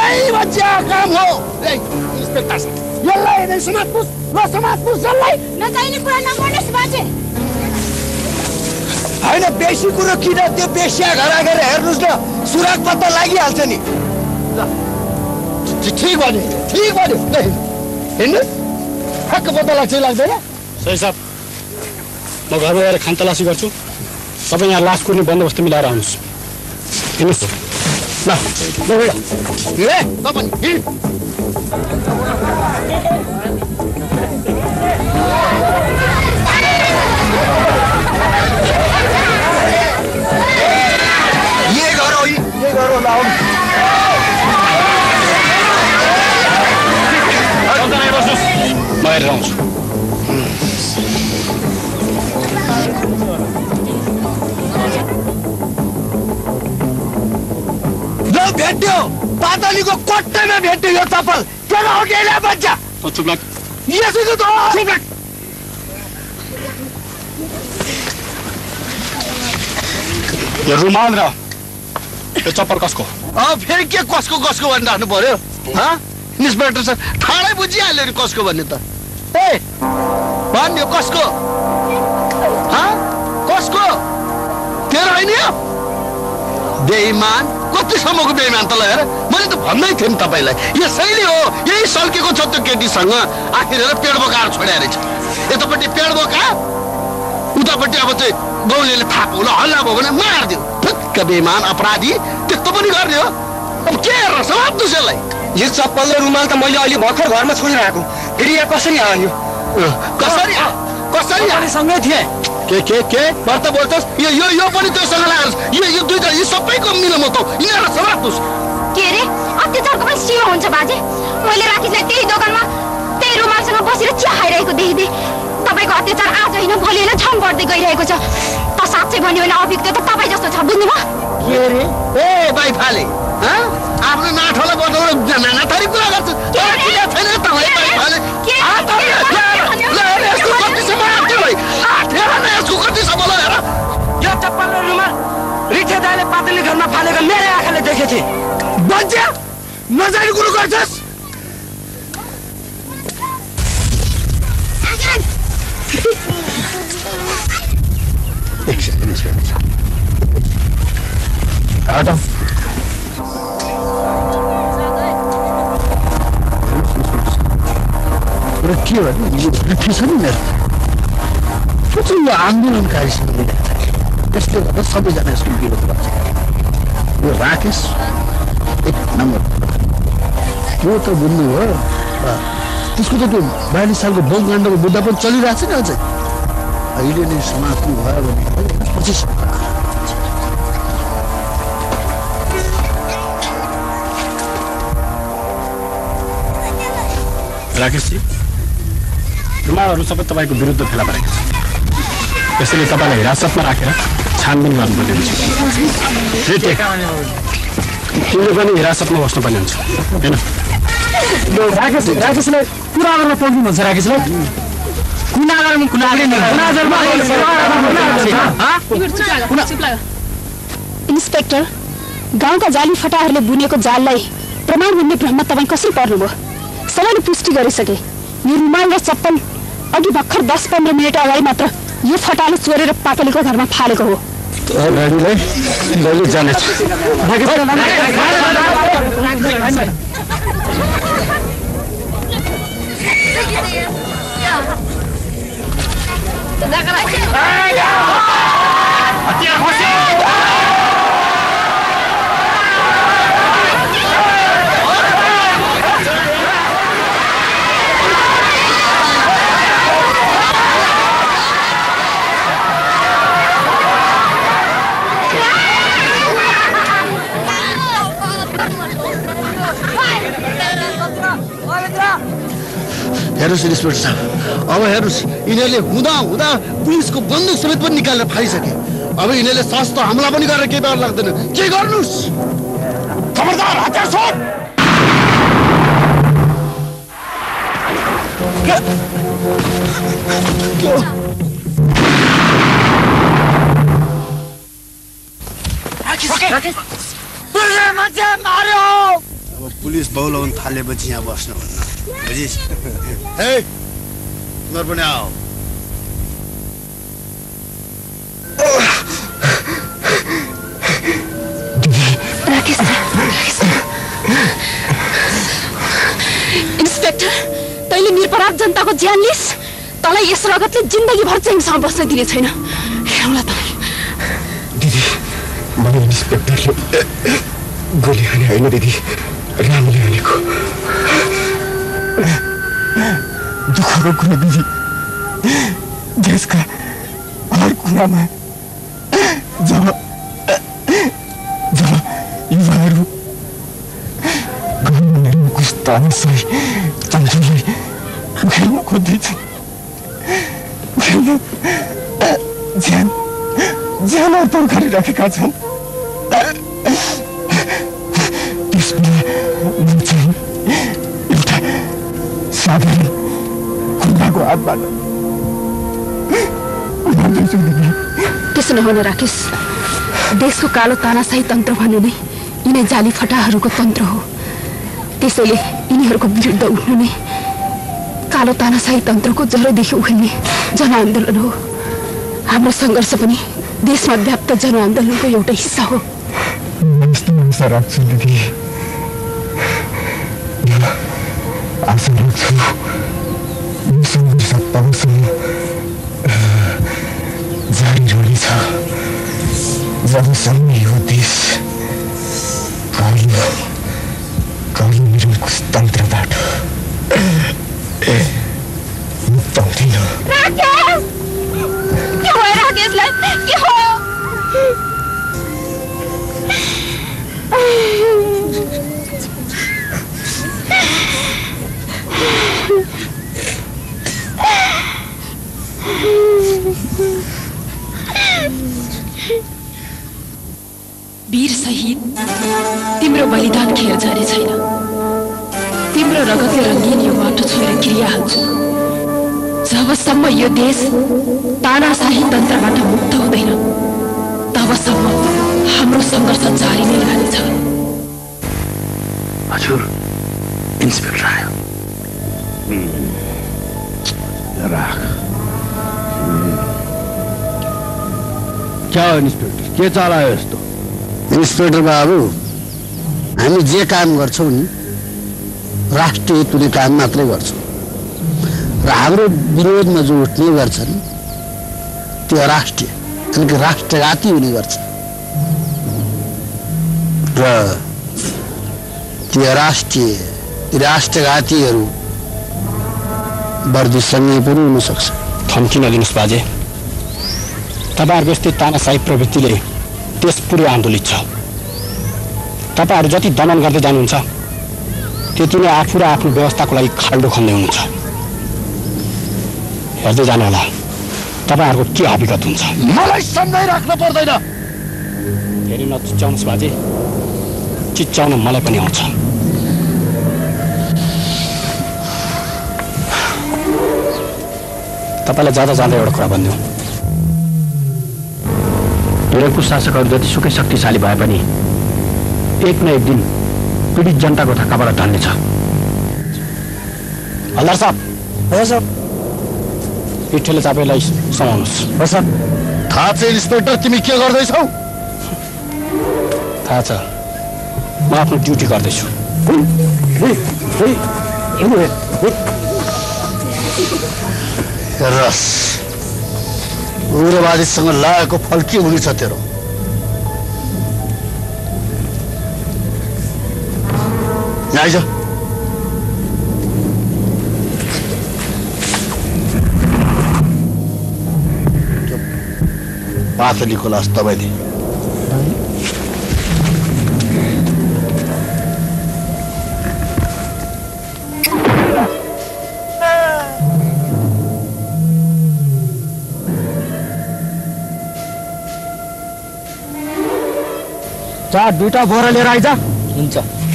यही बच्चा काम हो। इन्स्पेक्टर साहब यसलाई नै समाज पुस ल समाज पुस यसलाई नचाहिने कुरा नगर्नुहोस् बाजे। हैन बेसी कुरो किन त्यो बेसिया घर आएर हेर्नुस् न सुराग पत्ता लागिहाल्छ नि। ल ठीक भन्यो हिँड्नु ठ्याक्क पत्ता लाग्छ लाग्दैन। सही साहब म घरमा गएर खानतलासी गर्छु। तपाईँ यहाँ लास कुर्ने बन्दोबस्त मिलाएर आउनुहोस्। हिँड्नुहोस् ल ये गरौँ लाउँ म हेरेर आउँछु। भेट्यो पातलीको कोट्टैमा भेट्यो यो चप्पल किन उठेला बच्चा चुप लाग यसो त चुप लाग। यो रुमाल र यो चप्पल कसको? फेरि के कसको भनिराख्नु पर्यो इन्स्पेक्टर सर ठाडै बुझिहाल्यो नि कसको भन्ने त। ए भन्यो कसको कसको तेरो होइन यो बेइमान कतिसम्मको बेइमान त ल हेर मैले त भन्दै थिएँ नि तपाईँलाई यसैले हो यही सल्केको छ त्यो केटीसँग आखिर हेर पेड बोकाएर छोड्या रहेछ। यतापट्टि पेड बोका उतापट्टि अब चाहिँ गौलीले थाहा होला हल्ला भयो भने मारिदियो ठिक्क बेइमान अपराधी त्यस्तो पनि गर्ने हो। अब के हेरेर समाप्नु यसलाई। यो चप्पल र रुमाल त मैले अहिले भर्खर घरमा छोडेर आएको फेरि यहाँ कसरी आयो? कसरी सँगै थिएँ के मर्त बोल्छस् यो पनि त्योसँग लाग्छ यो दुईटा यो सबैको मिलोमत हो यिनीहरूलाई समात्नुहोस्। के अरे अत्याचारको पनि सीमा हुन्छ बाजे। मैले राखीलाई त्यही दोकानमा त्यही रुमालसँग बसेर चिया खाइरहेको देखेँ। तपाईँको अत्याचार आज होइन भोलि होइन झन् बढ्दै गइरहेको छ। त साँच्चै भन्यो भने अभियुक्त त तपाईँ जस्तो छ बुझ्नुभयो? के अरे ए भाइ फाले आफ्नो नाठोलाई बताउन नाना थरी कुरा गर्छ यो चप्पल र रुमाल रिठे दाइले पातली घरमा फालेको मेरो आँखाले देखेको थिएँ। बच्चा नजाने कुरो गर्छस्। के भने छ नि मेरो ठुलो आन्दोलनकारी त्यसले गर्दा सबैजना यसको विरोध गर्छ। यो राकेश एक नम्बर त्यो त बुझ्नु हो त्यसको त त्यो 42 सालको भोगकाण्डको मुद्दा पनि चलिरहेको छ नि अझै। अहिले नै समाप्ति भयो भने पछि राकेशजी रुमालहरू सबै तपाईँको विरुद्ध फेला परेको छ। त्यसैले तपाईँलाई हिरासतमा राखेर छानबिन गर्नुपर्ने हुन्छ। तिमीले पनि हिरासतमा बस्नुपर्ने हुन्छ होइन? राकेशलाई कुरा गर्न पाउनु भन्छ। राकेशलाई इन्स्पेक्टर गाउँका जाली फटाहरूले बुनेको जाललाई प्रमाण भन्ने भ्रममा तपाईँ कसरी पर्नुभयो? सबैले पुष्टि गरिसके यो रुमाल र चप्पल अघि भर्खर 10-15 मिनट अगाडि मात्र यो फटाले चोरेर पातलीको घरमा फालेको हो। हेर्नुहोस् इन्स्पेक्टर साहब अब हेर्नुहोस् यिनीहरूले हुँदा हुँदा पुलिसको बन्दुक समेत पनि निकालेर फालिसके। अब यिनीहरूले सस्तो हमला पनि गरेर केही डर लाग्दैन। के गर्नुहोस्? खबरदार हतियार छोड। पुलिस बौलाउन थालेपछि यहाँ बस्नुहुन्न बुझिस् हे तिमीहरू पनि आऊ राकेश इन्स्पेक्टर तैँले निरपराध जनताको ज्यान लिस तँलाई यस रगतले जिन्दगीभर चैनसँग बस्न दिने छैन हेर्नुला तपाईँ दिदी मलाई इन्स्पेक्टरले गोली हाने होइन दिदी रामले हानेको दुःखको कुरा दिदी देशका हर कुरामा जब युवाहरू गभर्मेन्टको स्थानसही तन्त्रलाई खेल्न खोज्दैछन् ज्यान अर्पण गरिराखेका छन् त्यसमा म चाहिँ एउटा साधारण खुल्लाको हातबाट मर्दैछु दिदी त्यसो नहुन राकेश देशको कालो तानाशाही तन्त्र भन्नु नै यिनै जाली फटाहरूको तन्त्र हो त्यसैले यिनीहरूको विरुद्ध उठ्नु नै कालो तानाशाही तन्त्रको जरोदेखि उखेल्ने जनआन्दोलन हो हाम्रो सङ्घर्ष पनि देशमा व्याप्त जनआन्दोलनको एउटा हिस्सा हो आशा राख्छु दिदी आशा राख्छु सङ्घर्ष तबसम्म जारी रहनेछ जबसम्म यो देश कालो निरङ्कुश तन्त्रबाट मुक्त हुँदैन राकेश के हो राकेशलाई के हो वीर शहीद तिम्रो बलिदान खेर जाने छैन तिम्रो रगतले रङ्गिन यो बाटो छोएर क्रिया हाल्छु जबसम्म यो देश तानाशाही तन्त्रबाट मुक्त हुँदैन तबसम्म हाम्रो सङ्घर्ष जारी नै रहनेछ हजुर इन्स्पेक्टर आयो राख क्या हो इन्स्पेक्टर के चलायो यस्तो इन्स्पेक्टर बाबु हामी जे काम गर्छौँ नि राष्ट्रिय हितले काम मात्रै गर्छौँ र हाम्रो विरोधमा जो उठ्ने गर्छन् त्यो राष्ट्रिय अनि राष्ट्रघाती हुने गर्छ र त्यो राष्ट्रघातीहरू वर्दीसँगै पनि हुन सक्छ थम्की नदिनुहोस् बाजे तपाईँहरूको यस्तै तानाशाही प्रवृत्तिले देश पुरै आन्दोलित छ तपाईँहरू जति दमन गर्दै जानुहुन्छ त्यति नै आफू र आफ्नो व्यवस्थाको लागि खाल्डो खन्दै हुनुहुन्छ हेर्दै जानु होला तपाईँहरूको के हकीकत हुन्छ मलाई सम्झाइराख्न पर्दैन फेरि नचिच्याउनुहोस् बाजे चिच्याउन मलाई पनि आउँछ तपाईँलाई जाँदा जाँदा एउटा कुरा भनिदिउँ निरङ्कुश शासकहरू जतिसुकै शक्तिशाली भए पनि एक न एक दिन पीडित जनताको थक्काबाट ढल्नेछ हल्दार साहब हो सर पिठ्ठेले तपाईँलाई समाउनुहोस् हो सर थाहा छ इन्स्पेक्टर तिमी के गर्दैछौ थाहा छ म आफ्नो ड्युटी गर्दैछु रस उग्रवादीसँग लागेको फल के हुनेछ तेरो आइज पातलीको लास तपाईँले चार दुईटा बोरा लिएर आइज हुन्छ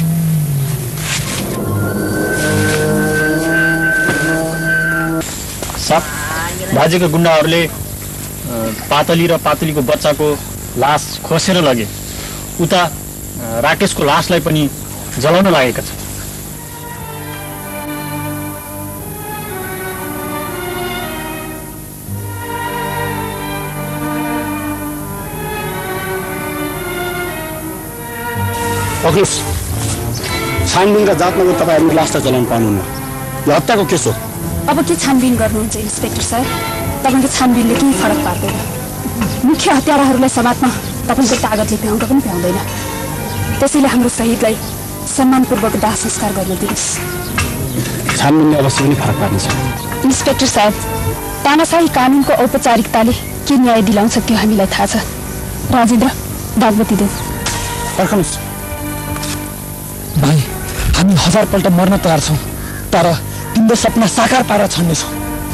सब बाजेको गुन्डाहरूले पातली र पातलीको बच्चाको लास खोसेर लगे उता राकेशको लासलाई पनि जलाउन लागेका छन् पक्नुहोस् छानबिनका जातमा तपाईँहरू लास त चलाउनु पाउनुहुन्न यो हत्याको केस हो अब के छानबिन गर्नुहुन्छ इन्सपेक्टर साहब तपाईँको छानबिनले केही फरक पार्दैन मुख्य हत्याराहरूलाई समाजमा तपाईँको तागतले भ्याउँदा पनि भ्याउँदैन त्यसैले हाम्रो शहीदलाई सम्मानपूर्वक दाह संस्कार गर्न दिनुहोस् छानबिनले अवश्य पनि फरक पार्नेछ इन्सपेक्टर साहब तानाशाही कानुनको औपचारिकताले के न्याय दिलाउँछ त्यो हामीलाई थाहा छ राजेन्द्र दागबत्ती देऊ पर्खनुहोस् भाइ हामी 1000 पल्ट मर्न तयार छौँ तर तिम्रो सपना साकार पारेर छाड्नेछौँ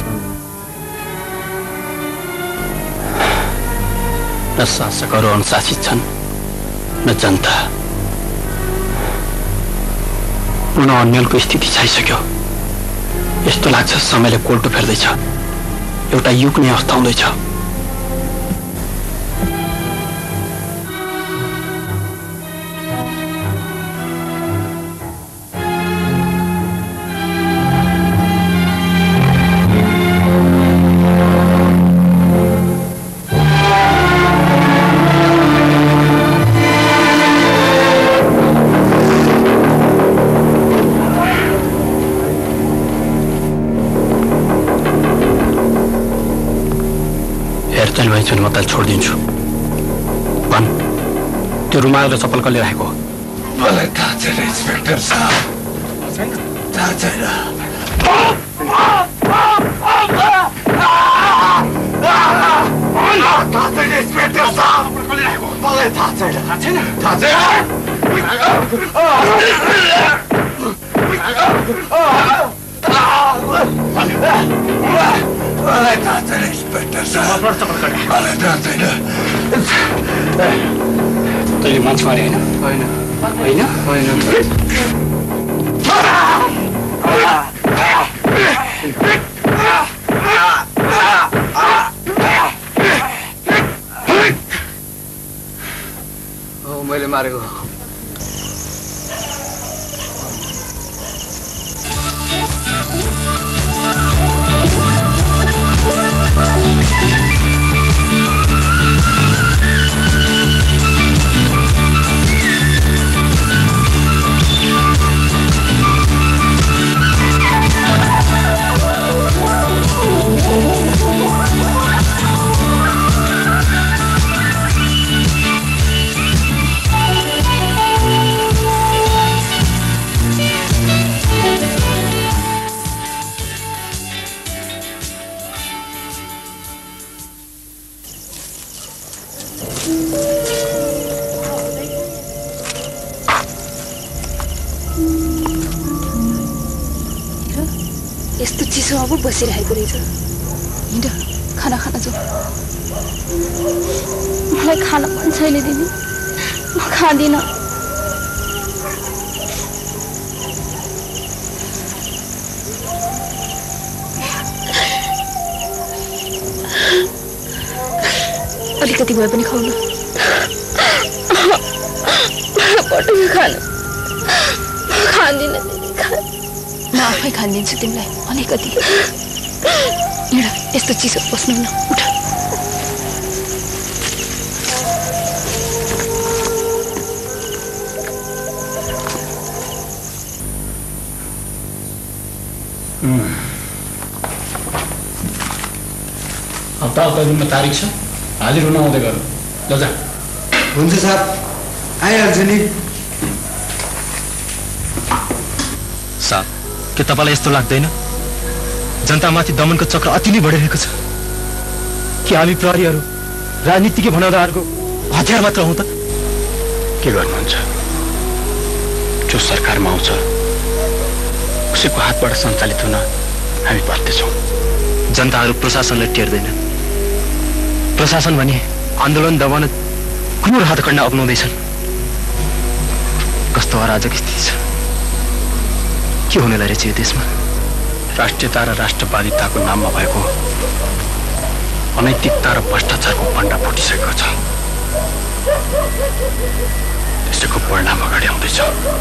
न शासकहरू अनुशासित छन् न जनता पुनः अन्यलको स्थिति छाइसक्यो यस्तो लाग्छ समयले कोल्टो फेर्दैछ एउटा युग नै अस्ताउँदैछ म त छोडिदिन्छु भन त्यो रुमाल र चप्पल कसले राखेको मलाई थाहा छैन इन्सपेक्टर साहब थाहा छैन इन्सपेक्टर साहब मलाई थाहा छैन मलाई थाहा छैन इन्सपेक्टर साहब मलाई थाहा छैन तैँले मान्छे मारे होइन होइन होइन मैले मारेको यस्तो चिसो अब बसिरहेको रहेछ हिँड खाना खान जाऊ मलाई खान मन छैन दिदी म खाँदिनँ अलिकति भए पनि खाउन पटक खानु खाँदिनँ दिदी म आफै खानिदिन्छु तिमीलाई अलिकति हिँड यस्तो चिसो बस्नु न उठ हप्ता रुममा तारिक छ हाजिर हुन आउँदै गर ल जा हुन्छ साहब आइहाल्छु नि साहब के तपाईँलाई यस्तो लाग्दैन जनतामाथि दमनको चक्र अति नै बढिरहेको छ कि हामी प्रहरीहरू राजनीतिज्ञ भनाउँदाहरूको हतियार मात्र हौँ त के गर्नुहुन्छ जो सरकारमा आउँछ उसैको हातबाट सञ्चालित हुन हामी बाध्य छौँ जनताहरू प्रशासनलाई टेर्दैन प्रशासन भने आन्दोलन दबाउन कुनै हतकण्डा अपनाउँदैछन् कस्तो अराजक स्थिति छ के हुने रहेछ यो देशमा राष्ट्रियता र राष्ट्रवादिताको नाममा भएको अनैतिकता र भ्रष्टाचारको पण्डा फुटिसकेको छ त्यसको परिणाम अगाडि आउँदैछ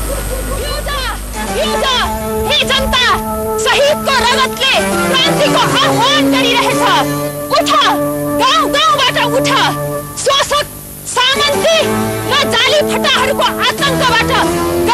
हे जनता शहीदको रगतले क्रान्तिको आह्वान गरिरहेछ उठ गाउँ गाउँबाट उठ शोषक मन्त्री, म जाली फटाहरूको आतंकबाट